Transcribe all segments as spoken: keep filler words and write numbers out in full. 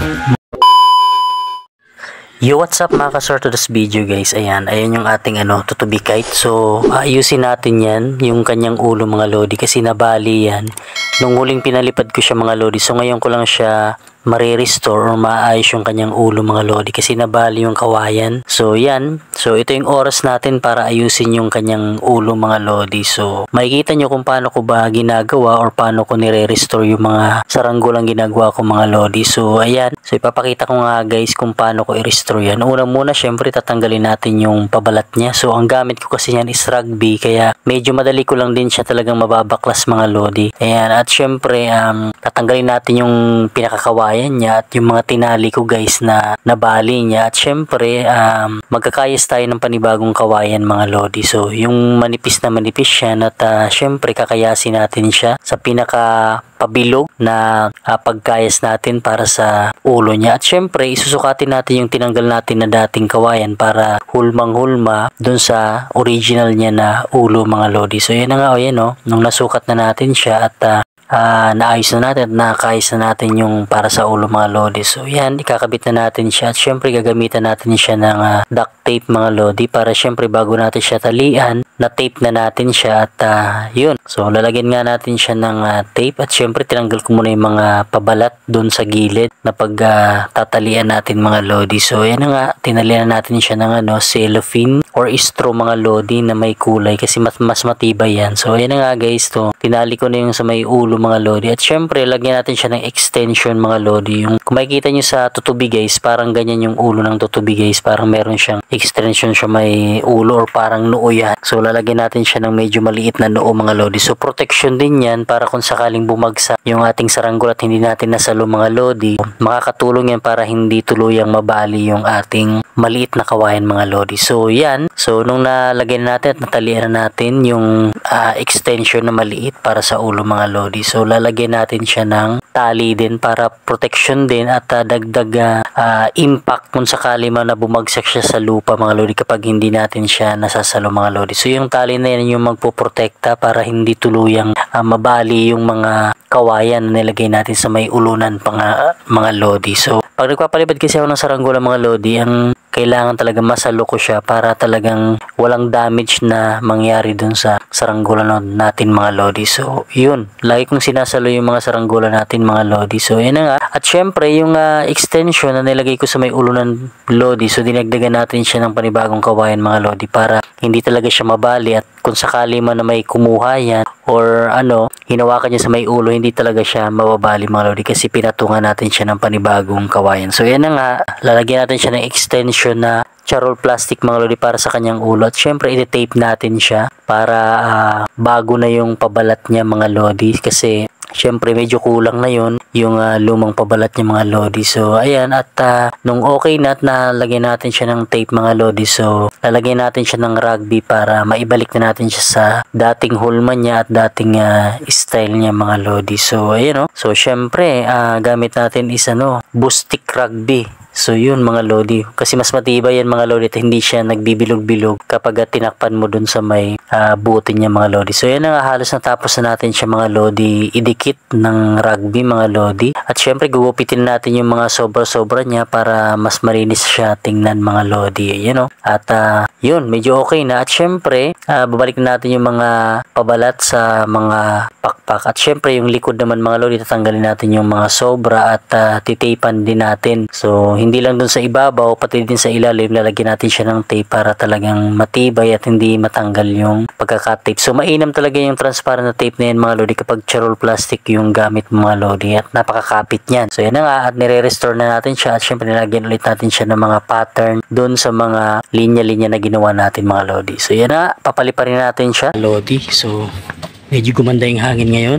Yo, what's up mga ka-sort to this video guys. Ayan, ayan yung ating ano, tutubi kite. So, ayusin natin yan, yung kanyang ulo mga lodi kasi nabali yan. Nung huling pinalipad ko siya mga lodi. So, ngayon ko lang siya mare-restore or maayos yung kanyang ulo mga lodi kasi nabali yung kawayan. So, yan. So, ito yung oras natin para ayusin yung kanyang ulo mga lodi. So, makikita nyo kung paano ko ba ginagawa or paano ko nire-restore yung mga saranggolang ginagawa ko mga lodi. So, ayan. So, ipapakita ko nga guys kung paano ko i-restore yan. Una muna, syempre, tatanggalin natin yung pabalat niya. So, ang gamit ko kasi yan is rugby. Kaya, medyo madali ko lang din siya talagang mababaklas mga lodi. Ayan. At syempre, um, tatanggalin natin yung pinakakawayan niya at yung mga tinali ko guys na nabali niya. At syempre, um, magkakayas tayo ng panibagong kawayan mga lodi. So, yung manipis na manipis siya at uh, syempre, kakayasin natin siya sa pinaka pabilog na uh, pagkayas natin para sa ulo niya. At syempre, isusukatin natin yung tinanggal natin na dating kawayan para hulmang-hulma dun sa original niya na ulo mga lodi. So, yan na nga o yan o. Nung nasukat na natin siya at uh, Uh, naayos na natin at nakakayos na natin yung para sa ulo mga lodi. So yan, ikakabit na natin siya at syempre gagamitan natin siya ng uh, duct tape mga lodi para syempre bago natin siya talian, na tape na natin siya at uh, yun. So lalagyan nga natin siya ng uh, tape at syempre tinanggal ko muna yung mga pabalat dun sa gilid na pag uh, tatalian natin mga lodi. So yan na nga, tinalian natin siya ng ano, cellophane or straw mga lodi na may kulay kasi mas, mas matibay yan. So yan na nga guys, to tinali ko na yung sa may ulo mga lodi at syempre lagyan natin siya ng extension mga lodi. Yung kung makikita nyo sa tutubi guys, parang ganyan yung ulo ng tutubi guys, parang meron siyang extension siya may ulo or parang noo yan. So lalagyan natin siya ng medyo maliit na noo mga lodi. So protection din yan para kung sakaling bumagsak yung ating saranggol at hindi natin nasalo mga lodi, makakatulong yan para hindi tuluyang mabali yung ating maliit na kawayan mga lodi. So yan, so nung nalagyan natin at natalian na natin yung uh, extension na maliit para sa ulo mga lodi. So lalagyan natin siya ng tali din para protection din at uh, dagdag uh, uh, impact kung sakali man na bumagsak siya sa lupa mga lodi kapag hindi natin siya nasasalo mga lodi. So yung tali na yan yung magpoprotekta para hindi tuluyang uh, mabali yung mga kawayan na nilagay natin sa may ulunan pang uh, mga lodi. So pag nagpapalipad kasi ako ng saranggola mga lodi, ang kailangan talaga masalo ko siya para talagang walang damage na mangyari dun sa saranggola natin mga lodi. So yun, lagi kong sinasalo yung mga saranggola natin mga lodi. So yun na nga. At syempre yung uh, extension na nilagay ko sa may ulo ng lodi, so dinagdagan natin siya ng panibagong kawayan mga lodi para hindi talaga siya mabali at kung sakali man na may kumuha yan or ano, hinawakan niya sa may ulo, hindi talaga siya mababali mga lodi kasi pinatungan natin siya ng panibagong kawayan. So yan na nga, lalagyan natin siya ng extension na charol plastic mga lodi para sa kanyang ulo at syempre iti-tape natin siya para uh, bago na yung pabalat niya mga lodi kasi syempre medyo kulang na yun yung uh, lumang pabalat niya mga lodi. So ayan, at uh, nung okay na at nalagyan natin siya ng tape mga lodi, so lalagyan natin siya ng rugby para maibalik na natin siya sa dating hulma niya at dating uh, style niya mga lodi. So ayan o, so syempre uh, gamit natin is ano, Boostic rugby. So yun mga lodi, kasi mas matibay yan mga lodi at hindi siya nagbibilog-bilog kapag tinakpan mo dun sa may uh, buti niya mga lodi. So yan na nga, halos natapos na natin siya mga lodi idikit ng rugby mga lodi. At syempre gugupitin natin yung mga sobra-sobra niya para mas malinis siya tingnan mga lodi. You know? At uh, yun, medyo okay na. At syempre uh, babalik na natin yung mga pabalat sa mga pakpak. At syempre yung likod naman mga lodi, tatanggalin natin yung mga sobra at uh, titipan din natin. So hindi lang dun sa ibabaw, pati din sa ilalim, lalagyan natin siya ng tape para talagang matibay at hindi matanggal yung pagkaka-tape. So mainam talaga yung transparent na tape na yan mga lodi kapag charol plastic yung gamit mga lodi at napakakapit niyan. So yan na nga, at nire-restore na natin siya at syempre nilagyan ulit natin siya ng mga pattern dun sa mga linya-linya na ginawa natin mga lodi. So yan na, papaliparin natin siya lodi. So medyo gumanda yung hangin ngayon.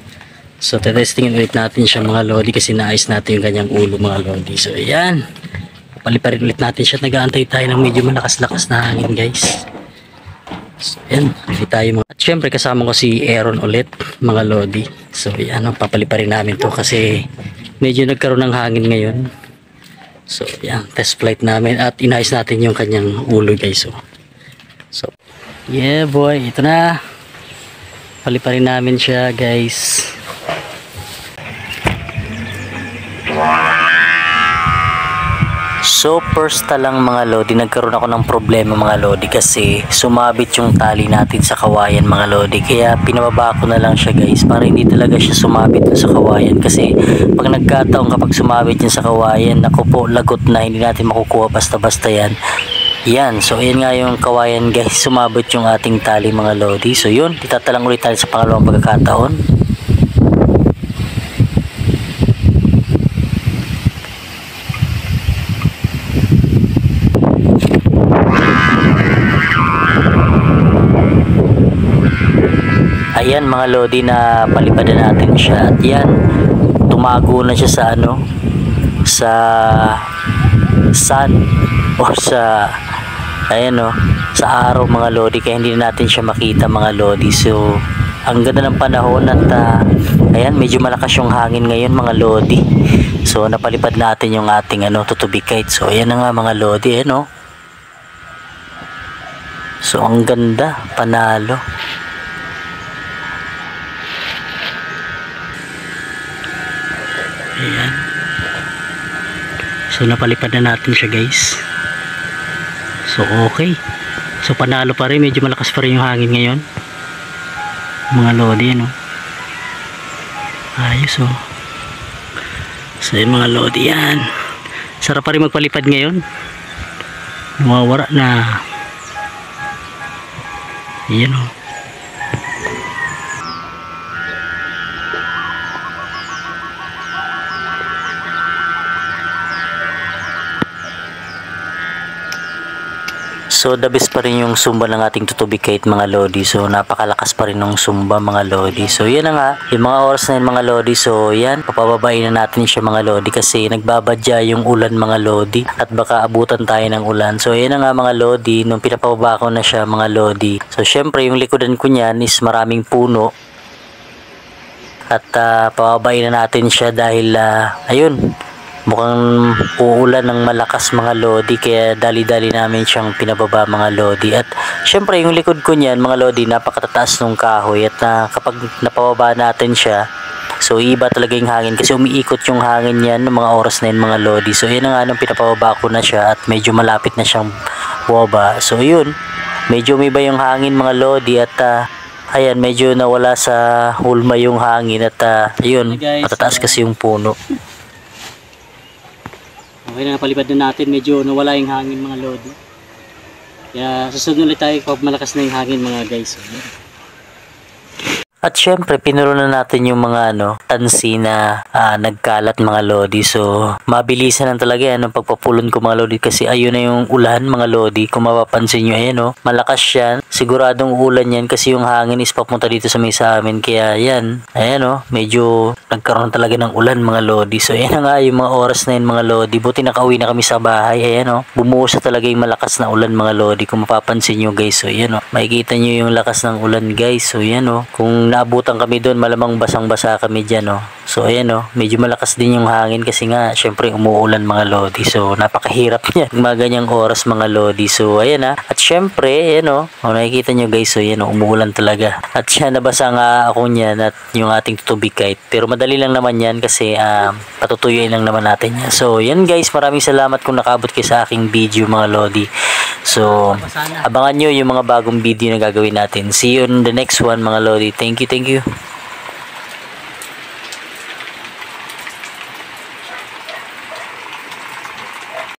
So, testingin ulit natin siya mga lodi kasi naayos natin yung kanyang ulo mga lodi. So, ayan. Paliparin ulit natin siya. Nag-aantay tayo ng medyo malakas-lakas na hangin guys. So, ayan. Hindi tayo mga... At syempre kasama ko si Aaron ulit mga lodi. So, ayan. Papaliparin namin to kasi medyo nagkaroon ng hangin ngayon. So, ayan. Test flight namin at inayos natin yung kanyang ulo guys. So, so yeah boy. Ito na. Paliparin namin siya guys. So first lang mga lodi, nagkaroon ako ng problema mga lodi kasi sumabit yung tali natin sa kawayan mga lodi. Kaya pinababa ko na lang siya guys para hindi talaga siya sumabit sa kawayan. Kasi pag nagkataon kapag sumabit yan sa kawayan, naku po, lagot na, hindi natin makukuha basta-basta yan. Yan, so ayan nga yung kawayan guys, sumabit yung ating tali mga lodi. So yun, itatalang ulit tayo sa pangalawang pagkakataon. Ayan mga lodi, na palipadan natin siya at yan, tumago na siya sa ano, sa sun or sa ayan o, sa araw mga lodi, kaya hindi natin siya makita mga lodi. So ang ganda ng panahon at uh, ayan, medyo malakas yung hangin ngayon mga lodi. So napalipad natin yung ating ano, tutubi kite. So ayan na nga mga lodi, ayan o. So ang ganda, panalo. Ayan. So napalipad na natin siya guys. So okay. So panalo pa rin, medyo malakas pa rin yung hangin ngayon mga lodi, ano. Ayos oh. So yun mga lodi, yan. Sarap pa rin magpalipad ngayon. Nawawara na. Yan oh. So the best pa rin yung sumba ng ating tutubi kite mga lodi. So napakalakas pa rin ng sumba mga lodi. So yan na nga, yung mga oras na yun mga lodi. So yan, papababain na natin siya mga lodi kasi nagbabadya yung ulan mga lodi at baka abutan tayo ng ulan. So yan na nga mga lodi, nung pinapababa ko na siya mga lodi. So syempre yung likodan ko niyan is maraming puno at uh, pababain na natin siya dahil uh, ayun, mukhang uulan ng malakas mga lodi, kaya dali-dali namin siyang pinababa mga lodi. At syempre yung likod ko niyan mga lodi, napakatataas ng kahoy at na, kapag napababa natin siya, so iba talaga yung hangin kasi umiikot yung hangin niyan ng mga oras na yun mga lodi. So yun na nga, nung pinapababa ko na siya at medyo malapit na siyang bumaba. So yun, medyo umiba yung hangin mga lodi at uh, ayan, medyo nawala sa hulma yung hangin at uh, ayun, matataas kasi yung puno. Okay na, napalipad na natin, medyo nawala yung hangin mga lodi. Kaya susunod ulit tayo kapag malakas na yung hangin mga guys. So, at syempre, pinulo na natin yung mga ano, tansi na uh, nagkalat mga lodi. So, mabilisan lang talaga yan ang pagpapulon ko mga lodi kasi ayun na yung ulan mga lodi. Kung mapapansin nyo, ayan o, malakas yan. Siguradong ulan yan kasi yung hangin is papunta dito sa may sa amin. Kaya yan, ayan o, medyo nagkaroon talaga ng ulan mga lodi. So, ayan na nga yung mga oras na yun mga lodi. Buti nakauwi na kami sa bahay. Ayan o, bumuhos na talaga yung malakas na ulan mga lodi. Kung mapapansin nyo guys, so ayan o, makikita nyo yung lakas ng ulan guys. So, ayan o, kung naabutan kami doon, malamang basang-basa kami dyan, oh. So ayan oh, medyo malakas din yung hangin kasi nga syempre umuulan mga lodi. So napakahirap niya mga ganyang oras mga lodi. So ayan ah, at syempre ayan oh, oh nakikita nyo guys, so ayan oh, umuulan talaga. At siya, nabasa nga ako niyan at yung ating tutubi kite. Pero madali lang naman yan kasi um, patutuyuin lang naman natin yan. So yan guys, maraming salamat kung nakaabot kayo sa aking video mga lodi. So abangan nyo yung mga bagong video na gagawin natin. See you in the next one mga lodi. Thank you, thank you.